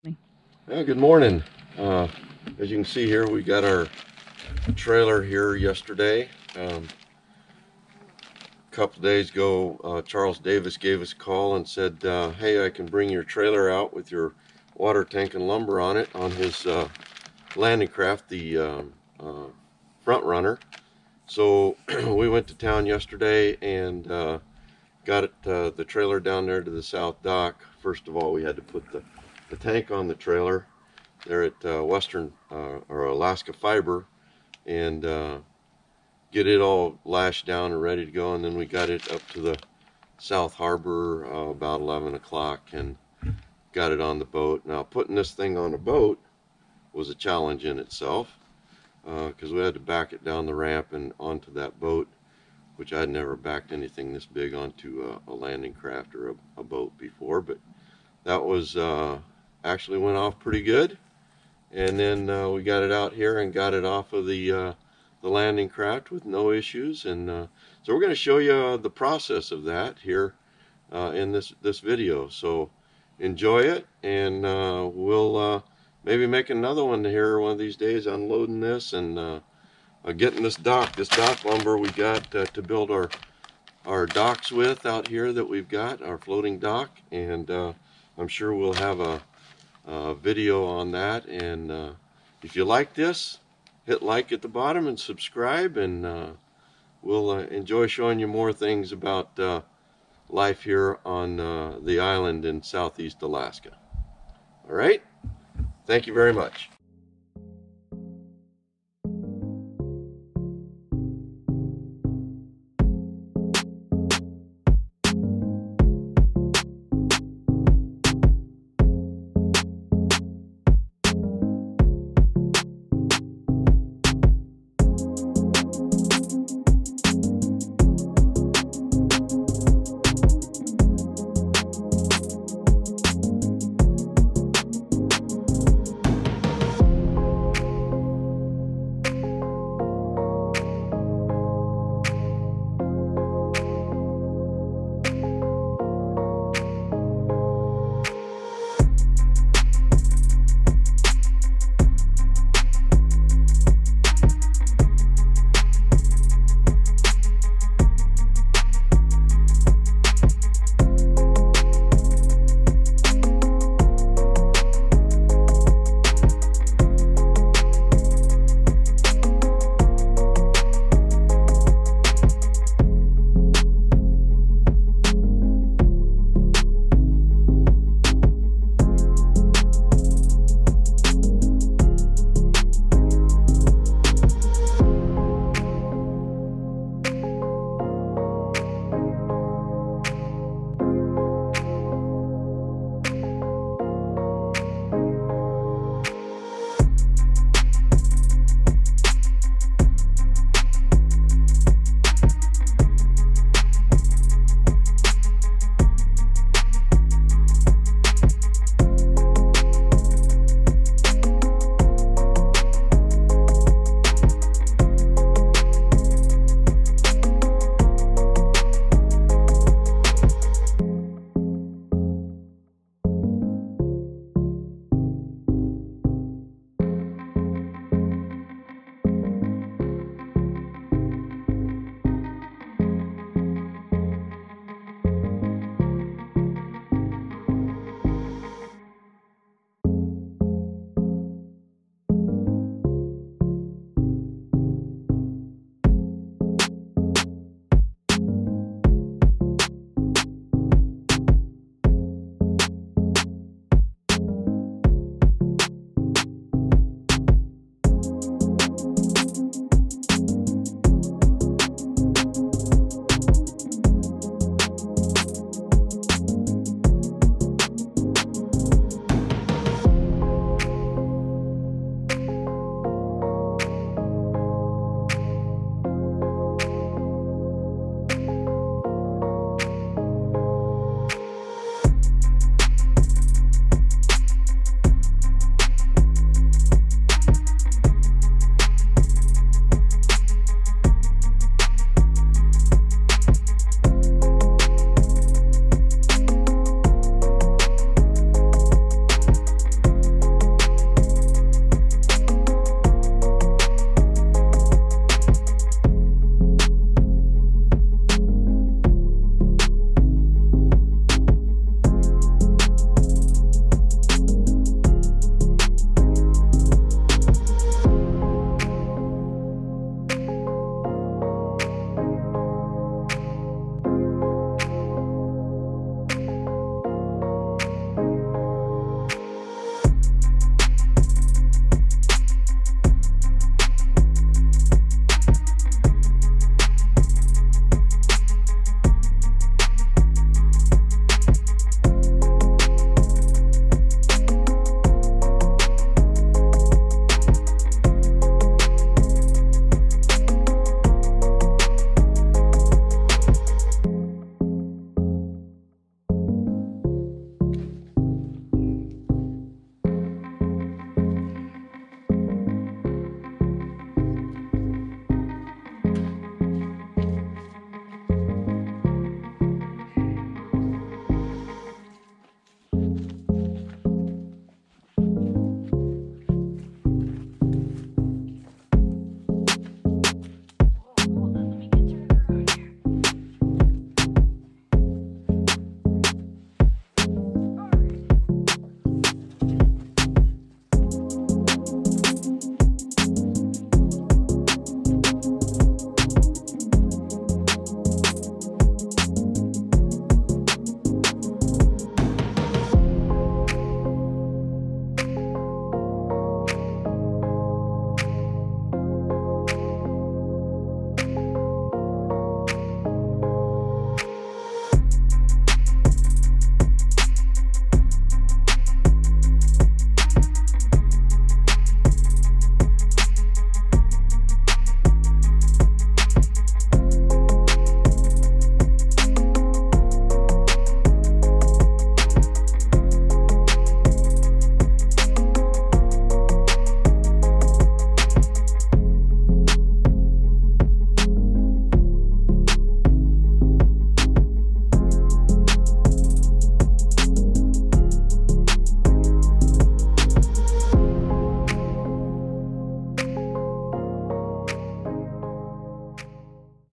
Yeah, good morning. As you can see here, we got our trailer here yesterday. A couple of days ago, Charles Davis gave us a call and said, hey, I can bring your trailer out with your water tank and lumber on it on his landing craft, the Front Runner. So we went to town yesterday and got the trailer down there to the south dock. First of all, we had to put the tank on the trailer there at Western or Alaska Fiber and get it all lashed down and ready to go. And then we got it up to the South Harbor about 11 o'clock and got it on the boat. Now, putting this thing on a boat was a challenge in itself because we had to back it down the ramp and onto that boat, which I'd never backed anything this big onto a landing craft or a boat before. But that was actually went off pretty good. And then we got it out here and got it off of the landing craft with no issues. And so we're going to show you the process of that here in this video. So enjoy it, and we'll maybe make another one here one of these days, unloading this and getting this dock lumber we got to build our docks with out here that we've got, our floating dock. And I'm sure we'll have a video on that. And if you like this, hit like at the bottom and subscribe, and we'll enjoy showing you more things about life here on the island in southeast Alaska. All right, thank you very much.